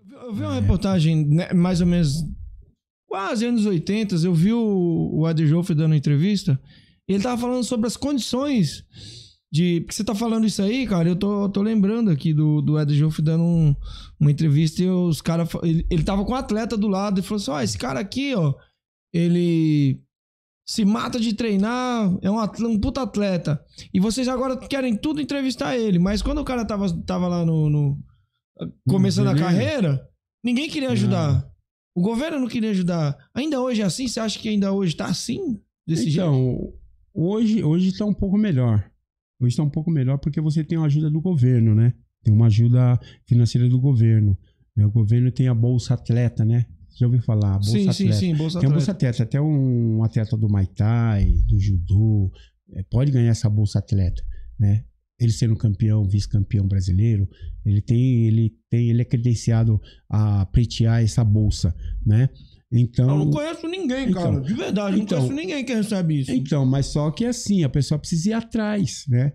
Eu vi uma reportagem, né, mais ou menos, quase anos 80, eu vi o Eder Joffre dando entrevista, e ele tava falando sobre as condições de... Porque você tá falando isso aí, cara, eu tô lembrando aqui do Eder Joffre dando uma entrevista e os caras... Ele tava com um atleta do lado e falou assim, ó, esse cara aqui, ó, ele se mata de treinar, é um puta atleta. E vocês agora querem tudo entrevistar ele, mas quando o cara tava lá começando a carreira, ninguém queria ajudar. O governo não queria ajudar. Ainda hoje é assim? Você acha que ainda hoje tá assim? Desse jeito? Então, hoje tá um pouco melhor. Hoje tá um pouco melhor porque você tem uma ajuda do governo, né? Tem uma ajuda financeira do governo. O governo tem a Bolsa Atleta, né? Você já ouviu falar? Bolsa Atleta. Sim, Bolsa Atleta. Tem a Bolsa Atleta. Até um atleta do Muay Thai, do Judô, pode ganhar essa Bolsa Atleta, né? Ele sendo campeão, vice-campeão brasileiro, ele é credenciado a pleitear essa bolsa, né? Então, eu não conheço ninguém, cara. De verdade, não conheço ninguém que recebe isso. Então, mas só que assim, a pessoa precisa ir atrás, né?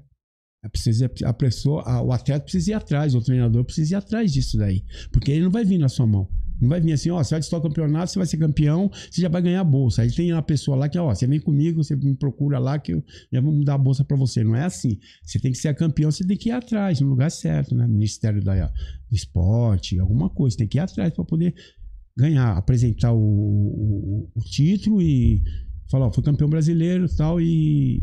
O atleta precisa ir atrás, o treinador precisa ir atrás disso daí. Porque ele não vai vir na sua mão. Não vai vir assim, ó, você vai disputar o campeonato, você vai ser campeão, você já vai ganhar a bolsa. Aí tem uma pessoa lá que, ó, você vem comigo, você me procura lá que eu já vou dar a bolsa pra você. Não é assim. Você tem que ser campeão, você tem que ir atrás, no lugar certo, né? Ministério do Esporte, alguma coisa. Tem que ir atrás pra poder ganhar, apresentar o título e falar, ó, foi campeão brasileiro tal, e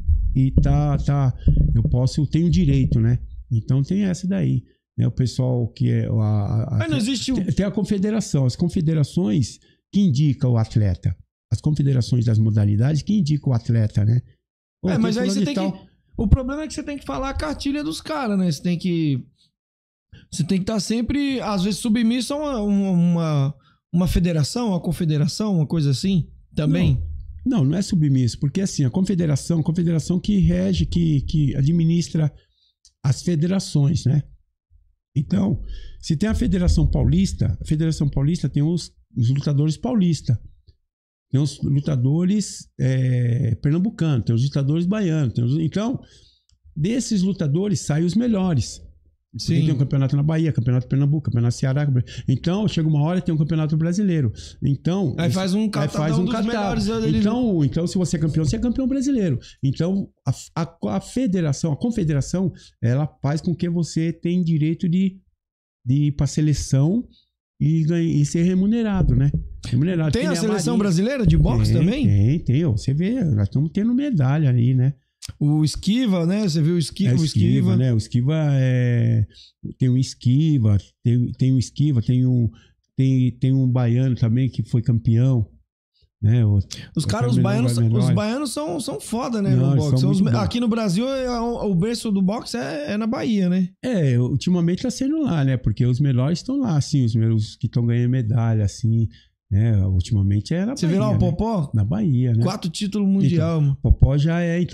eu tenho direito, né? Então tem essa daí. O pessoal que é... Mas não existe... Tem a confederação. As confederações que indicam o atleta. As confederações das modalidades que indicam o atleta, né? Mas aí você tem que... O problema é que você tem que falar a cartilha dos caras, né? Você tem que estar sempre, às vezes, submisso a uma federação, uma confederação, uma coisa assim, também. Não é submisso. Porque, assim, a confederação que rege, que administra as federações, né? Então, se tem a Federação Paulista tem os lutadores paulistas, tem os lutadores pernambucanos, tem os lutadores baianos. Então, desses lutadores saem os melhores. Sim. Tem um campeonato na Bahia, campeonato de Pernambuco, campeonato Ceará. Então, chega uma hora e tem um campeonato brasileiro. Então, aí faz um catadão dos melhores. Então, se você é campeão brasileiro. Então, a confederação, ela faz com que você tenha direito de ir para a seleção e ser remunerado, né? Remunerado. Tem a seleção brasileira de boxe também? Tem. Você vê, nós estamos tendo medalha aí, né? O Esquiva, né? Você viu o Esquiva? Né? O Esquiva tem um Esquiva, tem um Esquiva, tem um baiano também que foi campeão, né? Os baianos são foda, né? Não, no boxe. Aqui no Brasil, o berço do boxe é na Bahia, né? Ultimamente tá sendo lá, né? Porque os melhores estão lá, assim, os que estão ganhando medalha, assim. Ultimamente é na Bahia. Você viu lá o Popó? Na Bahia, né? 4 títulos mundial. Então, Popó já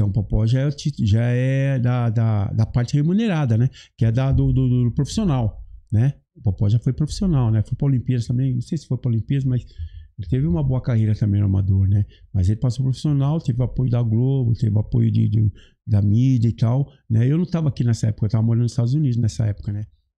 é da parte remunerada, né? Que é do profissional, né? O Popó já foi profissional, né? Foi para Olimpíadas também, não sei se foi para Olimpíadas, mas ele teve uma boa carreira também no amador, né? Mas ele passou profissional, teve apoio da Globo, teve apoio da mídia e tal, né? Eu não estava aqui nessa época, eu estava morando nos Estados Unidos nessa época, né?